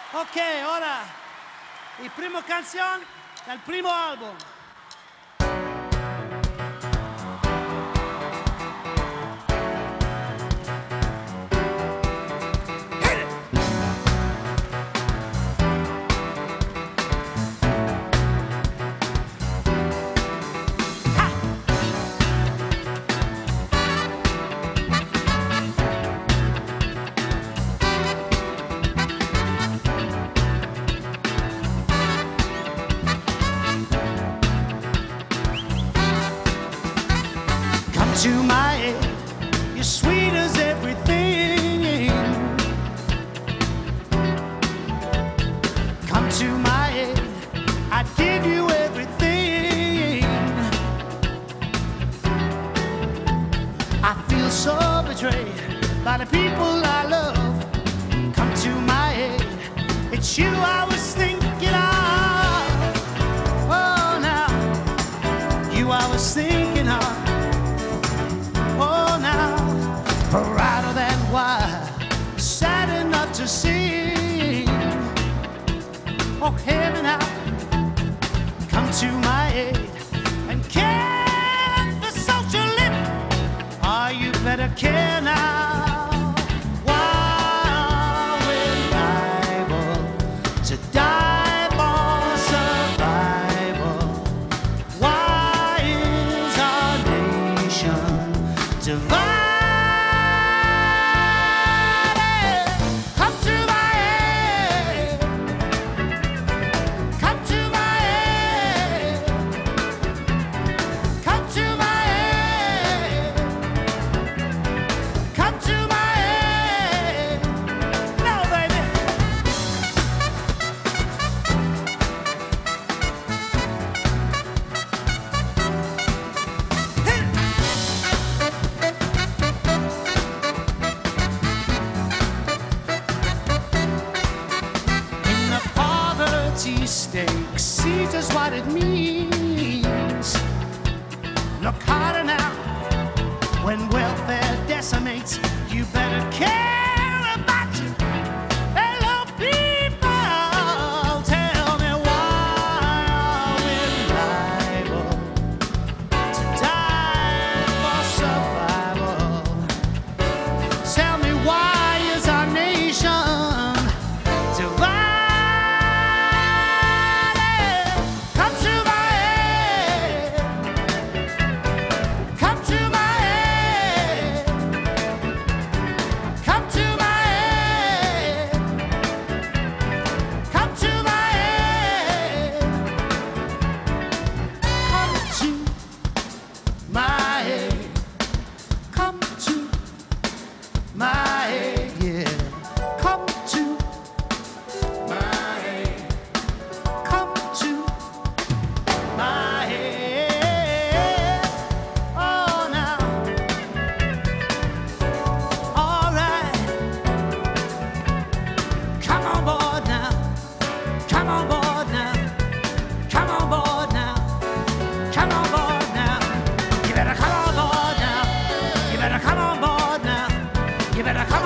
Ok, ora il primo canzone dal primo album. To my head, you're sweet as everything. Come to my head, I'd give you everything. I feel so betrayed by the people I love. Come to my head, it's you I was thinking of. Oh, now, you I was thinking of. Brighter than wine, sad enough to sing. Oh, hear me now, come to my aid and care for social living. Oh, you better care now. Why we're liable to die for survival? Why is our nation divided? Stakes, see just what it means. Look harder now, when welfare decimates, you better care about your fellow people. Tell me, why are we liable to die for survival? Tell me, why is our nation divided? You better come